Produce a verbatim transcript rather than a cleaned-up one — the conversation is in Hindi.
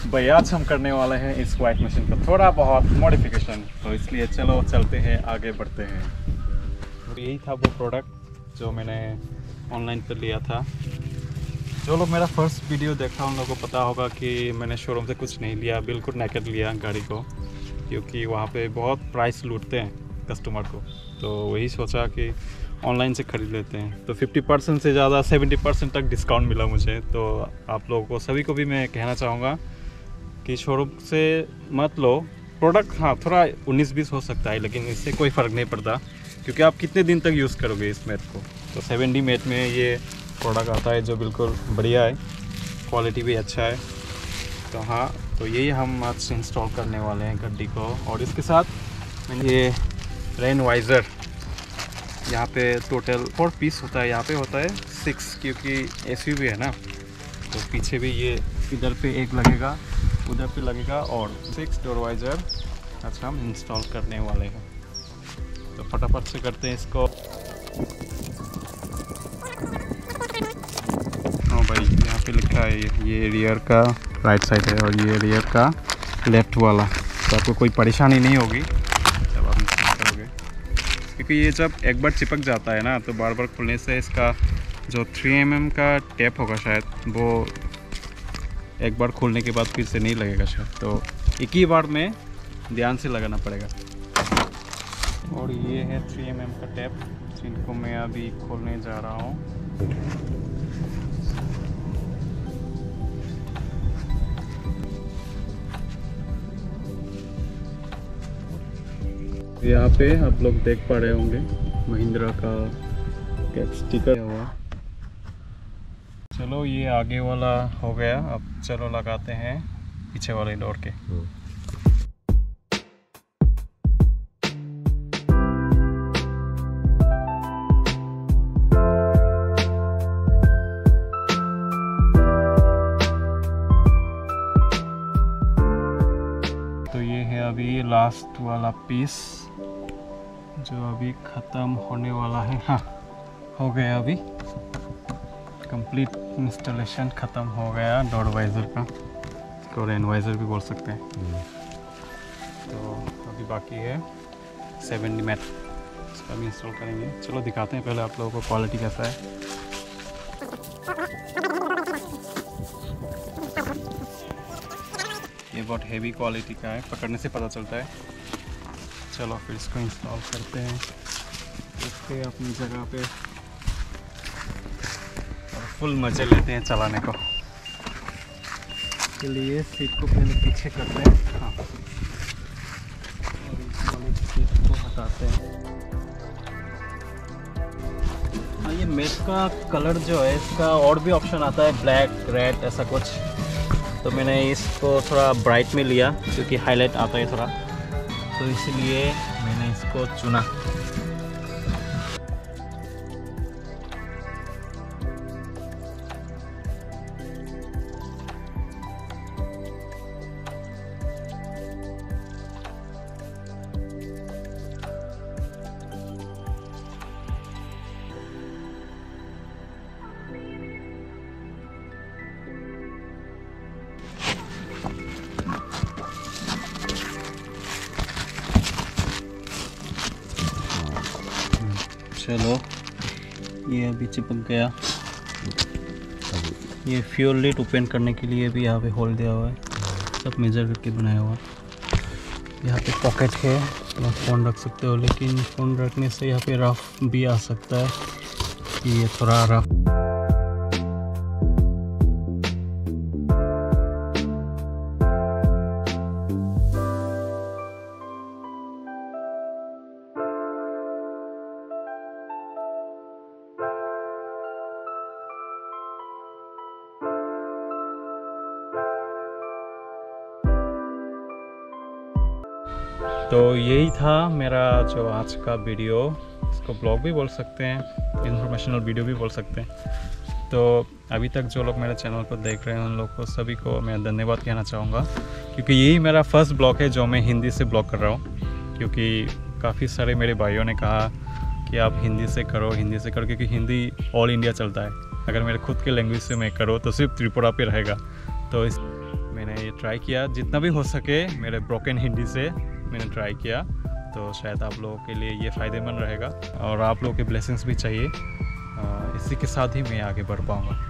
भाई आज हम करने वाले हैं इस वाइट मशीन का थोड़ा बहुत मॉडिफिकेशन, तो इसलिए चलो चलते हैं आगे बढ़ते हैं। और यही था वो प्रोडक्ट जो मैंने ऑनलाइन पर लिया था। जो लोग मेरा फर्स्ट वीडियो देखा उन लोगों को पता होगा कि मैंने शोरूम से कुछ नहीं लिया, बिल्कुल नेकेड लिया गाड़ी को, क्योंकि वहाँ पे बहुत प्राइस लूटते हैं कस्टमर को। तो वही सोचा कि ऑनलाइन से ख़रीद लेते हैं। तो फिफ्टी परसेंट से ज़्यादा सेवेंटी परसेंट तक डिस्काउंट मिला मुझे। तो आप लोगों को सभी को भी मैं कहना चाहूँगा कि शोरूम से मत लो प्रोडक्ट। हाँ, थोड़ा उन्नीस बीस हो सकता है, लेकिन इससे कोई फ़र्क नहीं पड़ता, क्योंकि आप कितने दिन तक यूज़ करोगे इस मैट को। तो सेवन डी मैट में ये प्रोडक्ट आता है जो बिल्कुल बढ़िया है, क्वालिटी भी अच्छा है। तो हाँ, तो यही हम आज इंस्टॉल करने वाले हैं गड्डी को। और इसके साथ मैंने ये रेन वाइज़र, यहाँ पे टोटल फोर पीस होता है, यहाँ पे होता है सिक्स, क्योंकि एसयूवी है ना। तो पीछे भी ये इधर पे एक लगेगा, उधर पे लगेगा, और सिक्स डोर वाइज़र आज हम इंस्टॉल करने वाले हैं। तो फटाफट से करते हैं इसको। हाँ भाई, यहाँ पे लिखा है ये रियर का राइट साइड है और ये रियर का लेफ्ट वाला। तो आपको कोई परेशानी नहीं होगी जब आप इंस्टॉल करोगे, क्योंकि ये जब एक बार चिपक जाता है ना, तो बार बार खुलने से इसका जो थ्री एम एम का टेप होगा शायद, वो एक बार खोलने के बाद फिर से नहीं लगेगा शायद। तो एक ही बार में ध्यान से लगाना पड़ेगा। और ये है थ्री एम एम का टेप, जिनको मैं अभी खोलने जा रहा हूँ। यहाँ पे आप लोग देख पा रहे होंगे महिंद्रा का कैप स्टिकर हुआ। चलो ये आगे वाला हो गया, अब चलो लगाते हैं पीछे वाले डोर के। तो ये है अभी लास्ट वाला पीस जो अभी ख़त्म होने वाला है। हाँ, हो गया, अभी कंप्लीट इंस्टॉलेशन ख़त्म हो गया डोर वाइज़र का, इसको रेन वाइज़र भी बोल सकते हैं। तो अभी बाकी है सेवन डी मैट, इसका भी इंस्टॉल करेंगे। चलो दिखाते हैं पहले आप लोगों को क्वालिटी कैसा है। ये बहुत हेवी क्वालिटी का है, पकड़ने से पता चलता है। चलो फिर इसको इंस्टॉल करते हैं, इसके अपनी जगह पे, और फुल मज़े लेते हैं चलाने को। के लिए सीट को पहले पीछे करते हैं। हाँ, और इस वाली सीट को हटाते हैं। हाँ, ये मैट का कलर जो है, इसका और भी ऑप्शन आता है, ब्लैक, रेड, ऐसा कुछ। तो मैंने इसको थोड़ा ब्राइट में लिया, क्योंकि हाईलाइट आता है थोड़ा, तो इसलिए मैंने इसको चुना। चलो ये अभी चिपक गया। ये फ्यूल लिड ओपन करने के लिए भी यहाँ पे होल दिया हुआ है, सब मेजर करके बनाया हुआ। यहाँ पे पॉकेट है, आप फ़ोन रख सकते हो, लेकिन फ़ोन रखने से यहाँ पे रफ भी आ सकता है, कि ये थोड़ा रफ। तो यही था मेरा जो आज का वीडियो, इसको ब्लॉग भी बोल सकते हैं, इंफॉर्मेशनल वीडियो भी बोल सकते हैं। तो अभी तक जो लोग मेरे चैनल को देख रहे हैं उन लोग को सभी को मैं धन्यवाद कहना चाहूँगा, क्योंकि यही मेरा फर्स्ट ब्लॉग है जो मैं हिंदी से ब्लॉग कर रहा हूँ। क्योंकि काफ़ी सारे मेरे भाइयों ने कहा कि आप हिंदी से करो, हिंदी से करो, क्योंकि हिंदी ऑल इंडिया चलता है। अगर मेरे खुद के लैंग्वेज से मैं करो तो सिर्फ त्रिपुरा पे रहेगा। तो इस मैंने ये ट्राई किया, जितना भी हो सके मेरे ब्रोकन हिंदी से मैंने ट्राई किया, तो शायद आप लोगों के लिए ये फ़ायदेमंद रहेगा और आप लोगों के ब्लेसिंग्स भी चाहिए, इसी के साथ ही मैं आगे बढ़ पाऊँगा।